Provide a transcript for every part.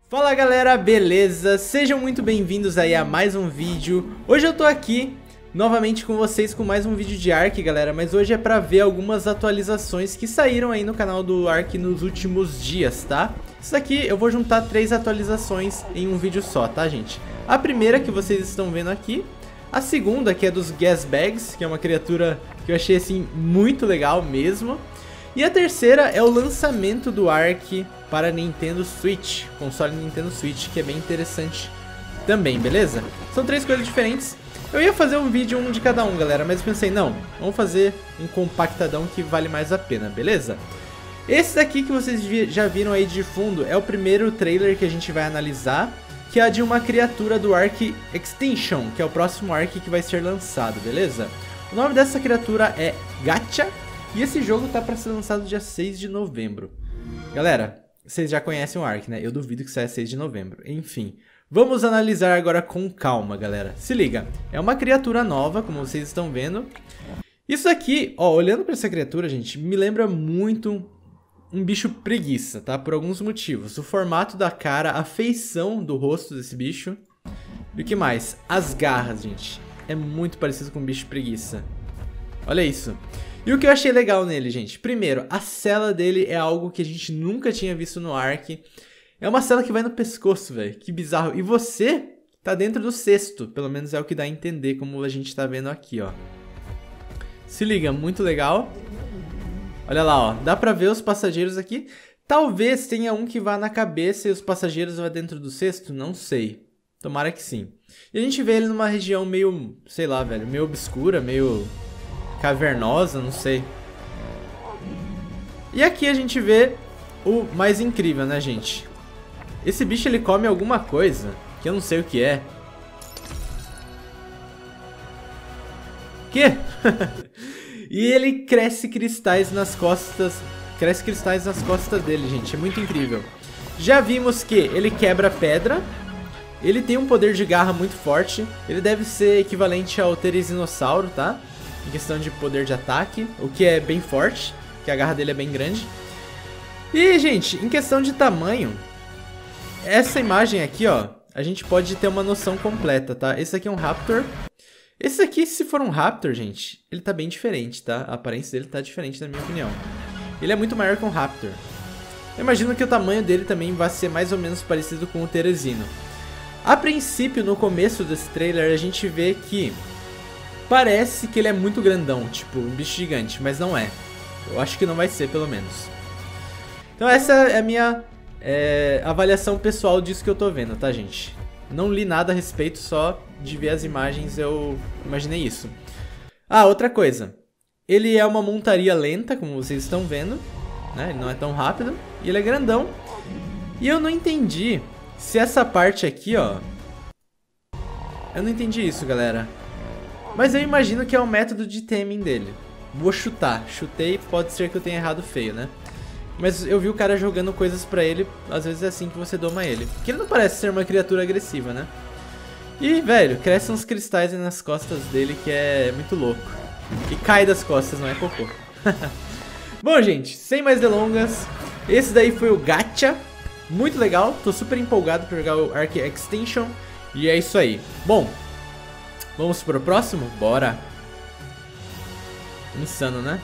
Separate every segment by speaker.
Speaker 1: Fala galera, beleza? Sejam muito bem-vindos aí a mais um vídeo. Hoje eu tô aqui novamente com vocês com mais um vídeo de Ark, galera. Mas hoje é pra ver algumas atualizações que saíram aí no canal do Ark nos últimos dias, tá? Isso aqui eu vou juntar 3 atualizações em um vídeo só, tá, gente? A primeira que vocês estão vendo aqui. A segunda, que é dos Gas Bags, que é uma criatura que eu achei assim muito legal mesmo. E a terceira é o lançamento do Ark para Nintendo Switch, console Nintendo Switch, que é bem interessante também, beleza? São 3 coisas diferentes. Eu ia fazer um vídeo um de cada um, galera, mas pensei, não, vamos fazer um compactadão que vale mais a pena, beleza? Esse daqui que vocês já viram aí de fundo é o primeiro trailer que a gente vai analisar, que é a de uma criatura do Ark Extinction, que é o próximo Ark que vai ser lançado, beleza? O nome dessa criatura é Gacha. E esse jogo tá pra ser lançado dia 6 de novembro. Galera, vocês já conhecem o Ark, né? Eu duvido que saia 6 de novembro. Enfim, vamos analisar agora com calma, galera. Se liga, é uma criatura nova, como vocês estão vendo. Isso aqui, ó, olhando pra essa criatura, gente, me lembra muito um bicho preguiça, tá? Por alguns motivos. O formato da cara, a feição do rosto desse bicho. E o que mais? As garras, gente. É muito parecido com um bicho preguiça. Olha isso. E o que eu achei legal nele, gente? Primeiro, a sela dele é algo que a gente nunca tinha visto no Ark. É uma sela que vai no pescoço, velho. Que bizarro. E você tá dentro do cesto. Pelo menos é o que dá a entender, como a gente tá vendo aqui, ó. Se liga, muito legal. Olha lá, ó. Dá pra ver os passageiros aqui. Talvez tenha um que vá na cabeça e os passageiros vá dentro do cesto. Não sei. Tomara que sim. E a gente vê ele numa região meio, sei lá, velho. Meio obscura, meio cavernosa, não sei. E aqui a gente vê o mais incrível, né, gente? Esse bicho, ele come alguma coisa que eu não sei o que é. Que? E ele cresce cristais nas costas. Cresce cristais nas costas dele, gente. É muito incrível. Já vimos que ele quebra pedra. Ele tem um poder de garra muito forte. Ele deve ser equivalente ao Teresinossauro, tá? Em questão de poder de ataque, o que é bem forte, que a garra dele é bem grande. E, gente, em questão de tamanho, essa imagem aqui, ó, a gente pode ter uma noção completa, tá? Esse aqui é um Raptor. Esse aqui, se for um Raptor, gente, ele tá bem diferente, tá? A aparência dele tá diferente, na minha opinião. Ele é muito maior que um Raptor. Eu imagino que o tamanho dele também vai ser mais ou menos parecido com o Teresino. A princípio, no começo desse trailer, a gente vê que parece que ele é muito grandão, tipo um bicho gigante, mas não é. Eu acho que não vai ser, pelo menos. Então essa é a minha avaliação pessoal disso que eu tô vendo, tá, gente? Não li nada a respeito, só de ver as imagens eu imaginei isso. Ah, outra coisa. Ele é uma montaria lenta, como vocês estão vendo, né? Ele não é tão rápido. E ele é grandão. E eu não entendi se essa parte aqui, ó... Eu não entendi isso, galera. Mas eu imagino que é um método de taming dele. Vou chutar. Chutei, pode ser que eu tenha errado feio, né? Mas eu vi o cara jogando coisas pra ele. Às vezes é assim que você doma ele. Porque ele não parece ser uma criatura agressiva, né? E, velho, crescem uns cristais aí nas costas dele que é muito louco. E cai das costas, não é cocô. Bom, gente, sem mais delongas, esse daí foi o Gacha. Muito legal. Tô super empolgado pra jogar o Ark Extinction. E é isso aí. Bom, vamos pro próximo? Bora! Insano, né?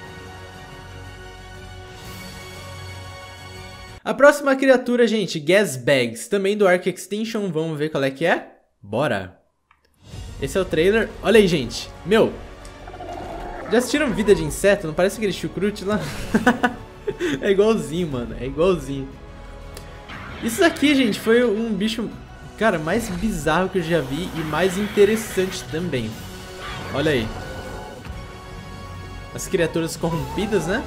Speaker 1: A próxima criatura, gente, Gas Bags, também do Ark Extinction. Vamos ver qual é que é? Bora! Esse é o trailer. Olha aí, gente. Meu, já assistiram Vida de Inseto? Não parece aquele chucrute lá? É igualzinho, mano. É igualzinho. Isso aqui, gente, foi um bicho... cara, mais bizarro que eu já vi e mais interessante também. Olha aí. As criaturas corrompidas, né?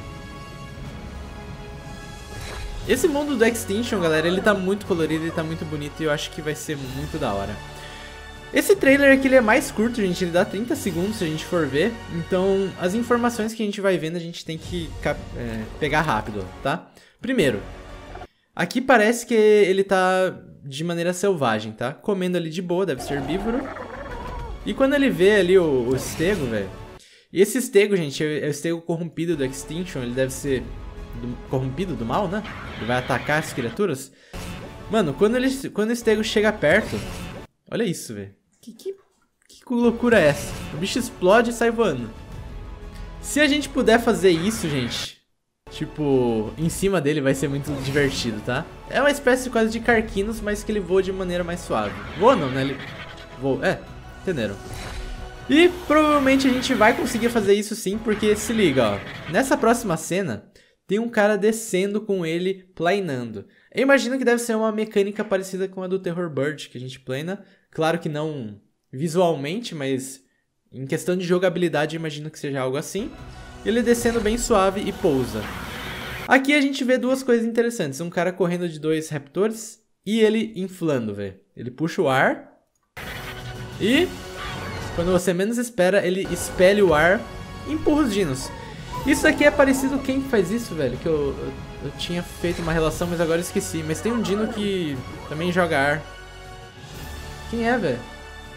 Speaker 1: Esse mundo do Extinction, galera, ele tá muito colorido, ele tá muito bonito e eu acho que vai ser muito da hora. Esse trailer aqui, ele é mais curto, gente, ele dá 30 segundos se a gente for ver. Então, as informações que a gente vai vendo, a gente tem que pegar rápido, tá? Primeiro, aqui parece que ele tá de maneira selvagem, tá? Comendo ali de boa, deve ser herbívoro. E quando ele vê ali o estego, velho... E esse estego, gente, é o estego corrompido do Extinction, ele deve ser corrompido do mal, né? Ele vai atacar as criaturas. Mano, quando o Stego chega perto... Olha isso, velho. Que loucura é essa? O bicho explode e sai voando. Se a gente puder fazer isso, gente... Tipo, em cima dele vai ser muito divertido, tá? É uma espécie quase de Carquinos, mas que ele voa de maneira mais suave. Voa não, né? Ele voa... É, entenderam. E provavelmente a gente vai conseguir fazer isso sim, porque se liga, ó. Nessa próxima cena, tem um cara descendo com ele, planando. Eu imagino que deve ser uma mecânica parecida com a do Terror Bird, que a gente plana. Claro que não visualmente, mas em questão de jogabilidade, eu imagino que seja algo assim. Ele descendo bem suave e pousa. Aqui a gente vê duas coisas interessantes. Um cara correndo de 2 raptors e ele inflando, velho. Ele puxa o ar e quando você menos espera, ele espelha o ar e empurra os dinos. Isso aqui é parecido... Quem faz isso, velho? Que eu tinha feito uma relação, mas agora eu esqueci. Mas tem um dino que também joga ar. Quem é, velho?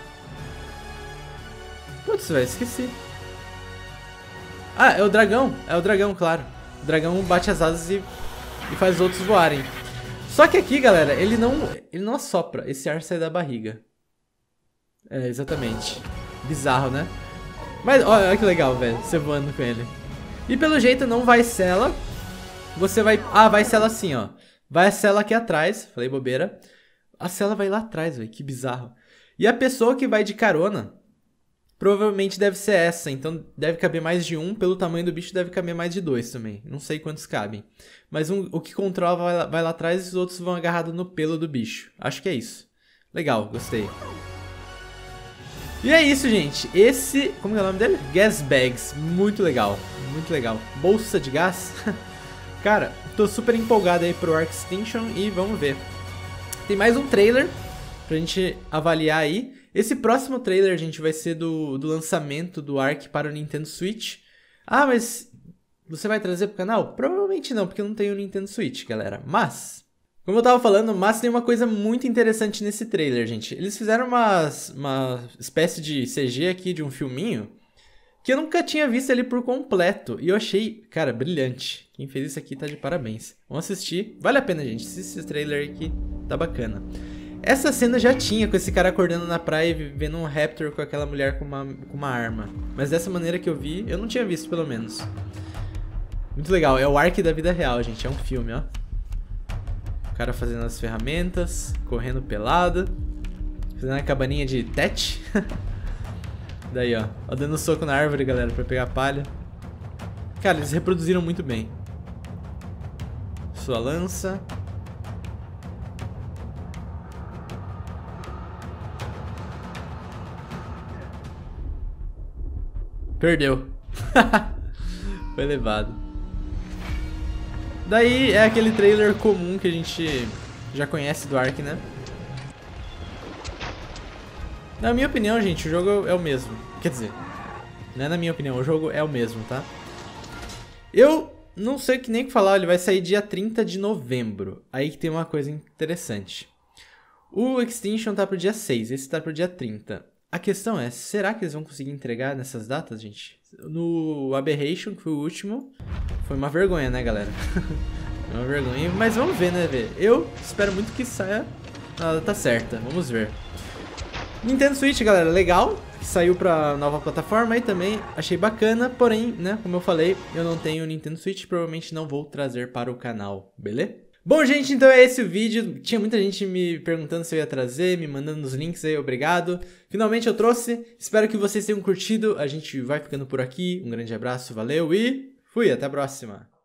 Speaker 1: Putz, velho, esqueci. Ah, é o dragão. É o dragão, claro. O dragão bate as asas e faz os outros voarem. Só que aqui, galera, ele não assopra. Esse ar sai da barriga. É, exatamente. Bizarro, né? Mas olha que legal, velho. Você voando com ele. E pelo jeito não vai cela. Você vai... Ah, vai cela assim, ó. Vai a cela aqui atrás. Falei bobeira. A cela vai lá atrás, velho. Que bizarro. E a pessoa que vai de carona... Provavelmente deve ser essa, então deve caber mais de um, pelo tamanho do bicho deve caber mais de 2 também, não sei quantos cabem. Mas o que controla vai lá atrás e os outros vão agarrados no pelo do bicho, acho que é isso. Legal, gostei. E é isso, gente, esse, como é o nome dele? Gas Bags, muito legal, bolsa de gás. Cara, tô super empolgado aí pro Arc Extinction e vamos ver. Tem mais um trailer pra gente avaliar aí. Esse próximo trailer, gente, vai ser do lançamento do Ark para o Nintendo Switch. Ah, mas você vai trazer pro canal? Provavelmente não, porque eu não tenho Nintendo Switch, galera. Mas, como eu tava falando, tem uma coisa muito interessante nesse trailer, gente. Eles fizeram uma espécie de CG aqui de um filminho que eu nunca tinha visto ele por completo. E eu achei, cara, brilhante. Quem fez isso aqui tá de parabéns. Vamos assistir. Vale a pena, gente. Esse trailer aqui tá bacana. Essa cena já tinha com esse cara acordando na praia e vendo um raptor com aquela mulher com uma arma. Mas dessa maneira que eu vi, eu não tinha visto pelo menos. Muito legal, é o Ark da vida real, gente, é um filme, ó. O cara fazendo as ferramentas, correndo pelado, fazendo a cabaninha de tete. Daí, ó, dando soco na árvore, galera, pra pegar palha. Cara, eles reproduziram muito bem. Sua lança. Perdeu. Foi levado. Daí é aquele trailer comum que a gente já conhece do Ark, né? Na minha opinião, gente, o jogo é o mesmo. Quer dizer, não é na minha opinião, o jogo é o mesmo, tá? Eu não sei o que nem falar, ele vai sair dia 30 de novembro. Aí que tem uma coisa interessante. O Extinction tá pro dia 6, esse tá pro dia 30. A questão é, será que eles vão conseguir entregar nessas datas, gente? No Aberration, que foi o último, foi uma vergonha, né, galera? Uma vergonha, mas vamos ver, né, velho? Eu espero muito que saia na data certa, vamos ver. Nintendo Switch, galera, legal, saiu pra nova plataforma aí também, achei bacana, porém, né, como eu falei, eu não tenho Nintendo Switch, provavelmente não vou trazer para o canal, beleza? Bom, gente, então é esse o vídeo. Tinha muita gente me perguntando se eu ia trazer, me mandando os links aí, obrigado. Finalmente eu trouxe, espero que vocês tenham curtido. A gente vai ficando por aqui, um grande abraço, valeu e fui, até a próxima.